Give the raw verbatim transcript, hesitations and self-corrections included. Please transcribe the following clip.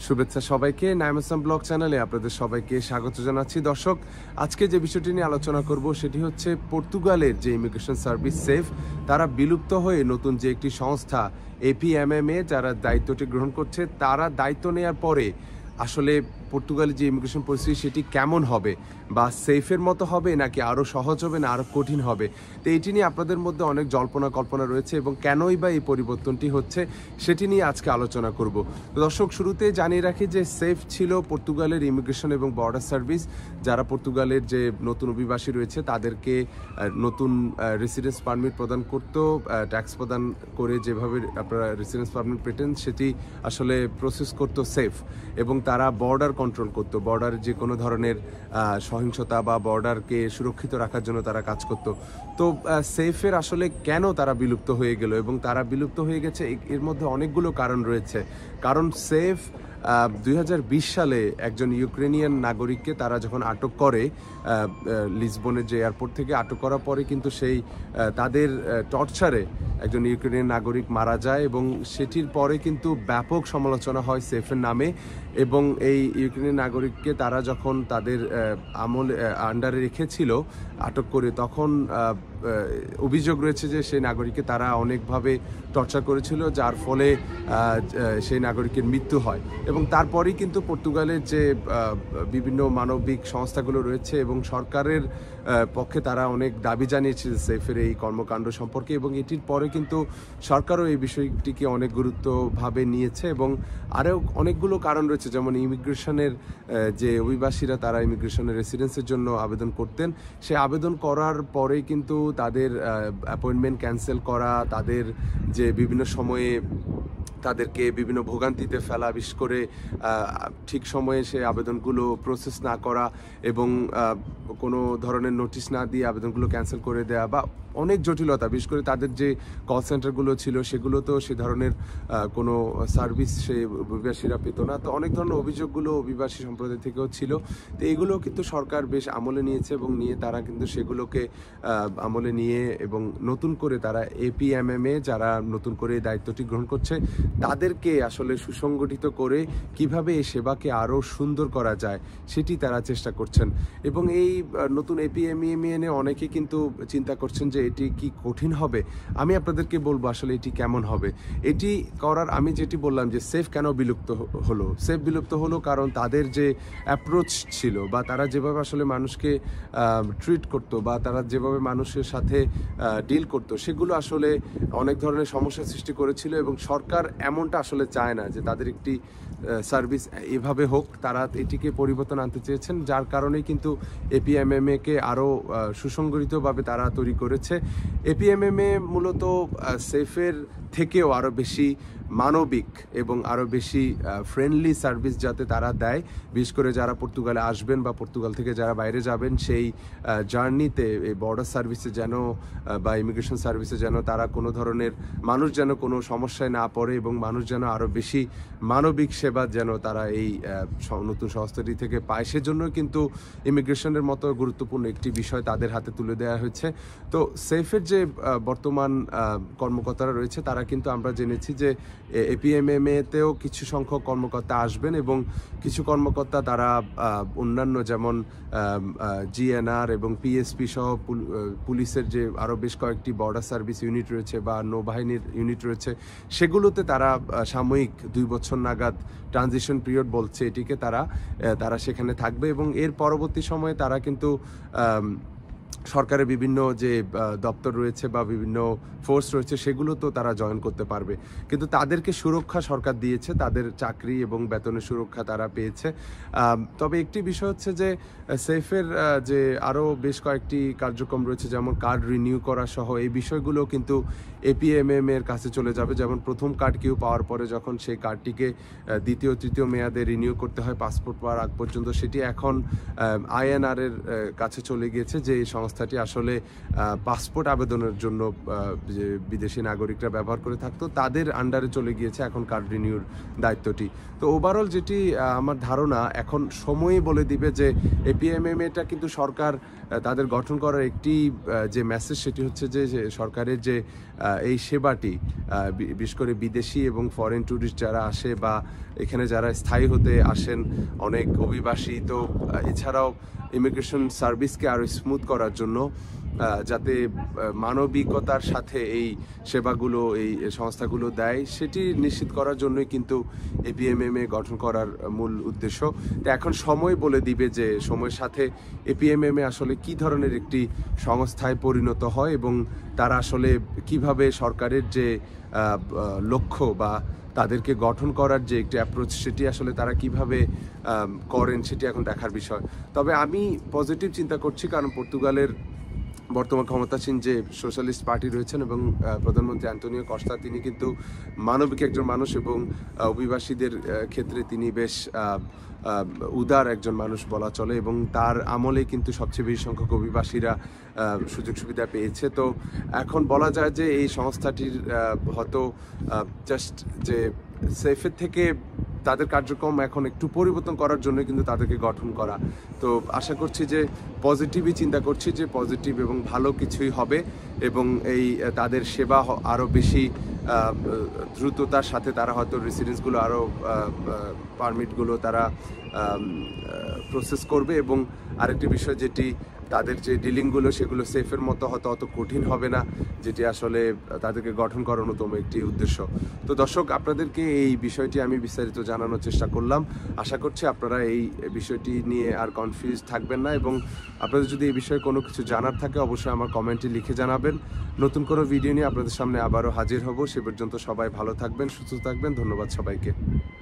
শুভেচ্ছা সবাইকে। নাইম হাসান ব্লগ চ্যানেলে আপনাদের সবাইকে স্বাগত জানাচ্ছি। দর্শক, আজকে যে বিষয়টি নিয়ে আলোচনা করব সেটি হচ্ছে পর্তুগালের যে ইমিগ্রেশন সার্ভিস সেফ, তারা বিলুপ্ত হয়ে নতুন যে একটি সংস্থা এপিএমএমএ যারা দায়িত্বটি গ্রহণ করছে, তারা দায়িত্ব নেওয়ার পরে আসলে পর্তুগালের যে ইমিগ্রেশন পরিস্থিতি সেটি কেমন হবে, বা সেফের মতো হবে নাকি আরও সহজ হবে না আরও কঠিন হবে। তো এটি নিয়ে আপনাদের মধ্যে অনেক জল্পনা কল্পনা রয়েছে এবং কেনই বা এই পরিবর্তনটি হচ্ছে সেটি নিয়ে আজকে আলোচনা করব। তো দর্শক, শুরুতে জানিয়ে রাখি যে সেফ ছিল পর্তুগালের ইমিগ্রেশন এবং বর্ডার সার্ভিস। যারা পর্তুগালের যে নতুন অভিবাসী রয়েছে তাদেরকে নতুন রেসিডেন্স পারমিট প্রদান করত, ট্যাক্স প্রদান করে যেভাবে আপনারা রেসিডেন্স পারমিট পেতেন সেটি আসলে প্রসেস করত সেফ, এবং তারা বর্ডার কন্ট্রোল করতো। বর্ডার যে কোনো ধরনের সহিংসতা বা বর্ডারকে সুরক্ষিত রাখার জন্য তারা কাজ করত। তো সেফের আসলে কেন তারা বিলুপ্ত হয়ে গেল, এবং তারা বিলুপ্ত হয়ে গেছে এর মধ্যে অনেকগুলো কারণ রয়েছে। কারণ সেফ দুই হাজার বিশ সালে একজন ইউক্রেনিয়ান নাগরিককে তারা যখন আটক করে লিসবনের যে এয়ারপোর্ট থেকে, আটক করার পরে কিন্তু সেই তাদের টর্চারে একজন ইউক্রেনিয়ান নাগরিক মারা যায়, এবং সেটির পরে কিন্তু ব্যাপক সমালোচনা হয় সেফের নামে। এবং এই ইউক্রেনিয়ান নাগরিককে তারা যখন তাদের আমল আন্ডারে রেখেছিল আটক করে, তখন অভিযোগ রয়েছে যে সেই নাগরিককে তারা অনেকভাবে টর্চার করেছিল, যার ফলে সেই নাগরিকের মৃত্যু হয়। এবং তারপরেই কিন্তু পর্তুগালের যে বিভিন্ন মানবিক সংস্থাগুলো রয়েছে এবং সরকারের পক্ষে তারা অনেক দাবি জানিয়েছে সেফের এই কর্মকাণ্ড সম্পর্কে, এবং এটির পরে কিন্তু সরকারও এই বিষয়টিকে অনেক গুরুত্বভাবে নিয়েছে। এবং আরও অনেকগুলো কারণ রয়েছে, যেমন ইমিগ্রেশনের যে অভিবাসীরা তারা ইমিগ্রেশনের রেসিডেন্সের জন্য আবেদন করতেন, সে আবেদন করার পরে কিন্তু তাদের অ্যাপয়েন্টমেন্ট ক্যান্সেল করা, তাদের যে বিভিন্ন সময়ে তাদেরকে বিভিন্ন ভোগান্তিতে ফেলা, বিশেষ করে ঠিক সময়ে সে আবেদনগুলো প্রসেস না করা এবং কোনো ধরনের নোটিশ না দিয়ে আবেদনগুলো ক্যান্সেল করে দেওয়া, বা অনেক জটিলতা। বিশেষ করে তাদের যে কল সেন্টারগুলো ছিল সেগুলো তো সে ধরনের কোনো সার্ভিস সে অভিবাসীরা পেত না। তো অনেক ধরনের অভিযোগগুলো অভিবাসী সম্প্রদায় থেকেও ছিল। তো এগুলো কিন্তু সরকার বেশ আমলে নিয়েছে, এবং নিয়ে তারা কিন্তু সেগুলোকে আমলে নিয়ে এবং নতুন করে তারা এপিএমএমএ যারা নতুন করে দায়িত্বটি গ্রহণ করছে তাদেরকে আসলে সুসংগঠিত করে কিভাবে এই সেবাকে আরও সুন্দর করা যায় সেটি তারা চেষ্টা করছেন। এবং এই নতুন এপিএমএমএ নিয়ে অনেকে কিন্তু চিন্তা করছেন যে এটি কি কঠিন হবে। আমি আপনাদেরকে বলবো আসলে এটি কেমন হবে। এটি করার আমি যেটি বললাম যে সেফ কেন বিলুপ্ত হলো, সেফ বিলুপ্ত হলো কারণ তাদের যে অ্যাপ্রোচ ছিল, বা তারা যেভাবে আসলে মানুষকে ট্রিট করতো, বা তারা যেভাবে মানুষের সাথে ডিল করতো, সেগুলো আসলে অনেক ধরনের সমস্যার সৃষ্টি করেছিল। এবং সরকার এমনটা আসলে চায় না যে তাদের একটি সার্ভিস এভাবে হোক, তারা এটিকে পরিবর্তন আনতে চেয়েছেন, যার কারণেই কিন্তু এপিএমএমএ কে আরও সুসংগঠিতভাবে তারা তৈরি করেছে। এপিএমএমএ মূলত সেফের থেকেও আরও বেশি মানবিক এবং আরও বেশি ফ্রেন্ডলি সার্ভিস যাতে তারা দেয়, বিশেষ করে যারা পর্তুগালে আসবেন বা পর্তুগাল থেকে যারা বাইরে যাবেন, সেই জার্নিতে এই বর্ডার সার্ভিসে যেন বা ইমিগ্রেশন সার্ভিসে যেন তারা কোনো ধরনের মানুষ যেন কোনো সমস্যায় না পড়ে, এবং মানুষ যেন আরও বেশি মানবিক সেবা যেন তারা এই নতুন সংস্থাটি থেকে পায়, সেজন্য কিন্তু ইমিগ্রেশনের মতো গুরুত্বপূর্ণ একটি বিষয় তাদের হাতে তুলে দেওয়া হয়েছে। তো সেফের যে বর্তমান কর্মকর্তারা রয়েছে তারা কিন্তু আমরা জেনেছি যে এপিএমএমএতেও কিছু সংখ্যক কর্মকর্তা আসবেন, এবং কিছু কর্মকর্তা তারা অন্যান্য যেমন জিএনআর এবং পিএসপি সহ পুলিশের যে আরও বেশ কয়েকটি বর্ডার সার্ভিস ইউনিট রয়েছে বা নৌবাহিনীর ইউনিট রয়েছে, সেগুলোতে তারা সাময়িক দুই বছর নাগাদ ট্রানজিশন পিরিয়ড বলছে এটিকে, তারা তারা সেখানে থাকবে। এবং এর পরবর্তী সময়ে তারা কিন্তু সরকারের বিভিন্ন যে দপ্তর রয়েছে বা বিভিন্ন ফোর্স রয়েছে সেগুলো তো তারা জয়েন করতে পারবে, কিন্তু তাদেরকে সুরক্ষা সরকার দিয়েছে, তাদের চাকরি এবং বেতনের সুরক্ষা তারা পেয়েছে। তবে একটি বিষয় হচ্ছে যে সেফের যে আরও বেশ কয়েকটি কার্যক্রম রয়েছে, যেমন কার্ড রিনিউ করা সহ এই বিষয়গুলো কিন্তু এপিএমএম এর কাছে চলে যাবে। যেমন প্রথম কার্ড কেউ পাওয়ার পরে যখন সেই কার্ডটিকে দ্বিতীয় তৃতীয় মেয়াদে রিনিউ করতে হয় পাসপোর্ট পাওয়ার আগ পর্যন্ত, সেটি এখন আইএনআর এর কাছে চলে গিয়েছে, যে এই সংস্থাটি আসলে পাসপোর্ট আবেদনের জন্য যে বিদেশি নাগরিকরা ব্যবহার করে থাকতো তাদের আন্ডারে চলে গিয়েছে এখন কার্ড রিনিউর দায়িত্বটি। তো ওভারঅল যেটি আমার ধারণা এখন সময়ই বলে দিবে যে এপিএমএমএটা কিন্তু সরকার তাদের গঠন করার একটি যে মেসেজ সেটি হচ্ছে যে সরকারের যে এই সেবাটি বিশেষ করে বিদেশি এবং ফরেন ট্যুরিস্ট যারা আসে বা এখানে যারা স্থায়ী হতে আসেন অনেক অভিবাসী, তো এছাড়াও ইমিগ্রেশন সার্ভিসকে আরও স্মুথ করার জন্য যাতে মানবিকতার সাথে এই সেবাগুলো এই সংস্থাগুলো দেয় সেটি নিশ্চিত করার জন্যই কিন্তু এপিএমএমএ গঠন করার মূল উদ্দেশ্য। তো এখন সময় বলে দিবে যে সময়ের সাথে এপিএমএমএ আসলে কি ধরনের একটি সংস্থায় পরিণত হয় এবং তারা আসলে কিভাবে সরকারের যে লক্ষ্য বা তাদেরকে গঠন করার যে একটি অ্যাপ্রোচ সেটি আসলে তারা কিভাবে করেন সেটি এখন দেখার বিষয়। তবে আমি পজিটিভ চিন্তা করছি, কারণ পর্তুগালের বর্তমান ক্ষমতাসীন যে সোশ্যালিস্ট পার্টি রয়েছেন এবং প্রধানমন্ত্রী অ্যান্টোনিও কস্তা তিনি কিন্তু মানবিক একজন মানুষ এবং অভিবাসীদের ক্ষেত্রে তিনি বেশ উদার একজন মানুষ বলা চলে এবং তার আমলে কিন্তু সবচেয়ে বেশি সংখ্যক অভিবাসীরা সুযোগ সুবিধা পেয়েছে। তো এখন বলা যায় যে এই সংস্থাটির হয়তো জাস্ট যে সেফের থেকে তাদের কার্যক্রম এখন একটু পরিবর্তন করার জন্য কিন্তু তাদেরকে গঠন করা। তো আশা করছি যে পজিটিভই চিন্তা করছি যে পজিটিভ এবং ভালো কিছুই হবে এবং এই তাদের সেবা আরও বেশি দ্রুততার সাথে তারা হয়তো রেসিডেন্সগুলো আরও পারমিটগুলো তারা প্রসেস করবে এবং আরেকটি বিষয় যেটি তাদের যে ডিলিংগুলো সেগুলো সেফের মতো হয়তো অত কঠিন হবে না, যেটি আসলে তাদেরকে গঠন করার অন্যতম একটি উদ্দেশ্য। তো দর্শক, আপনাদেরকে এই বিষয়টি আমি বিস্তারিত জানানোর চেষ্টা করলাম। আশা করছি আপনারা এই বিষয়টি নিয়ে আর কনফিউজ থাকবেন না এবং আপনাদের যদি এই বিষয়ে কোনো কিছু জানার থাকে অবশ্যই আমার কমেন্টে লিখে জানাবেন। নতুন কোনো ভিডিও নিয়ে আপনাদের সামনে আবারও হাজির হব। সে পর্যন্ত সবাই ভালো থাকবেন, সুস্থ থাকবেন। ধন্যবাদ সবাইকে।